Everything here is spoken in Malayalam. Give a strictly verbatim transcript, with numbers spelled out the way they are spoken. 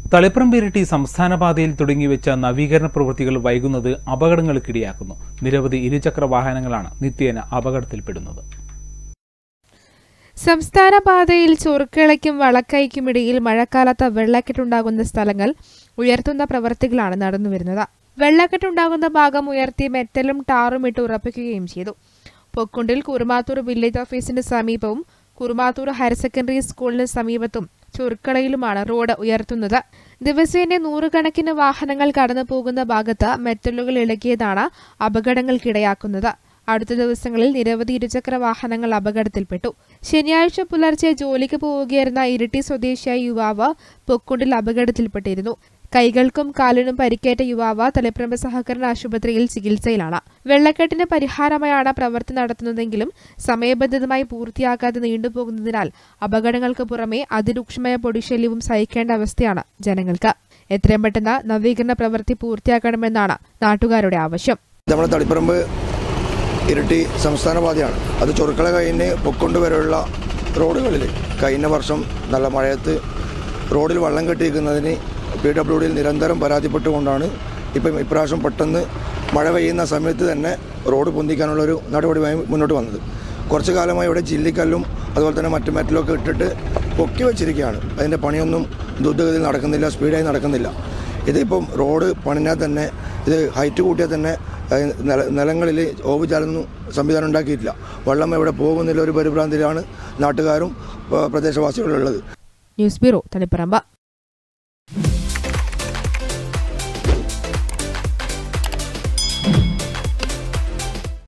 തളിപ്പറമ്പ് ഇരിട്ടി സംസ്ഥാന പാതയിൽ തുടങ്ങിവെച്ച നവീകരണ പ്രവൃത്തികൾ വൈകുന്നത് അപകടങ്ങൾക്കിടയാക്കുന്നു. നിരവധി ഇരുചക്ര വാഹനങ്ങളാണ് നിത്യേന അപകടത്തിൽപ്പെടുന്നത്. സംസ്ഥാന പാതയിൽ ചൊറുക്കിളയ്ക്കും വളക്കൈക്കുമിടയിൽ മഴക്കാലത്ത് വെള്ളക്കെട്ടുണ്ടാകുന്ന സ്ഥലങ്ങൾ ഉയർത്തുന്ന പ്രവൃത്തികളാണ് നടന്നുവരുന്നത്. വെള്ളക്കെട്ടുണ്ടാകുന്ന ഭാഗം ഉയർത്തി മെറ്റലും ടാറും ഇട്ട് ഉറപ്പിക്കുകയും ചെയ്തു. പൊക്കുണ്ടിൽ കുറുമാത്തൂർ വില്ലേജ് ഓഫീസിന് സമീപവും കുറുമാത്തൂർ ഹയർ സെക്കൻഡറി സ്കൂളിന് സമീപത്തും ചൊറുക്കളയിലുമാണ് റോഡ് ഉയർത്തുന്നത്. ദിവസേന നൂറുകണക്കിന് വാഹനങ്ങൾ കടന്നു പോകുന്ന ഭാഗത്ത് മെറ്റലുകൾ ഇളകിയതാണ് അപകടങ്ങൾക്കിടയാക്കുന്നത്. അടുത്ത ദിവസങ്ങളിൽ നിരവധി ഇരുചക്ര വാഹനങ്ങൾ അപകടത്തിൽപ്പെട്ടു. ശനിയാഴ്ച പുലർച്ചെ ജോലിക്ക് പോവുകയായിരുന്ന ഇരിട്ടി സ്വദേശിയായ യുവാവ് പൊക്കുണ്ടിൽ അപകടത്തിൽപ്പെട്ടിരുന്നു. കൈകൾക്കും കാലിനും പരിക്കേറ്റ യുവാവ് തളിപ്പറമ്പ് സഹകരണ ആശുപത്രിയിൽ ചികിത്സയിലാണ്. വെള്ളക്കെട്ടിന് പരിഹാരമായാണ് പ്രവൃത്തി നടത്തുന്നതെങ്കിലും സമയബന്ധിതമായി പൂർത്തിയാക്കാതെ നീണ്ടുപോകുന്നതിനാൽ അപകടങ്ങൾക്ക് പുറമെ അതിരൂക്ഷമായ പൊടിശല്യവും സഹിക്കേണ്ട അവസ്ഥയാണ് ജനങ്ങൾക്ക്. എത്രയും പെട്ടെന്ന് നവീകരണ പ്രവൃത്തി പൂർത്തിയാക്കണമെന്നാണ് നാട്ടുകാരുടെ ആവശ്യം. നമ്മുടെ തളിപ്പറമ്പ് ഇരിട്ടി സംസ്ഥാന പാതയാണ്. അത് ചൊറുക്കള കഴിഞ്ഞ് പൊക്കൊണ്ട് വരെയുള്ള റോഡുകളിൽ കഴിഞ്ഞ വർഷം നല്ല മഴയത്ത് റോഡിൽ വെള്ളം കെട്ടിയിരിക്കുന്നതിന് പി ഡബ്ല്യു ഡിയിൽ നിരന്തരം പരാതിപ്പെട്ടുകൊണ്ടാണ് ഇപ്പം ഇപ്രാവശ്യം പെട്ടെന്ന് മഴ പെയ്യുന്ന സമയത്ത് തന്നെ റോഡ് പൊന്തിക്കാനുള്ളൊരു നടപടിയുമായി മുന്നോട്ട് വന്നത്. കുറച്ചു കാലമായി ഇവിടെ ചില്ലിക്കല്ലും അതുപോലെ തന്നെ മറ്റു മെറ്റലൊക്കെ ഇട്ടിട്ട് പൊക്കി വെച്ചിരിക്കുകയാണ്. അതിൻ്റെ പണിയൊന്നും ദ്രുതഗതിയിൽ നടക്കുന്നില്ല, സ്പീഡായി നടക്കുന്നില്ല. ഇതിപ്പം റോഡ് പണിഞ്ഞാൽ തന്നെ ഇത് ഹൈറ്റ് കൂട്ടിയാൽ തന്നെ നിലങ്ങളിൽ ഓവുചാലൊന്നും സംവിധാനം ഉണ്ടാക്കിയിട്ടില്ല. വെള്ളം എവിടെ പോകുന്നില്ല ഒരു പരിഭ്രാന്തിയിലാണ് നാട്ടുകാരും പ്രദേശവാസികളും ഉള്ളത്. News bureau Taliparamba.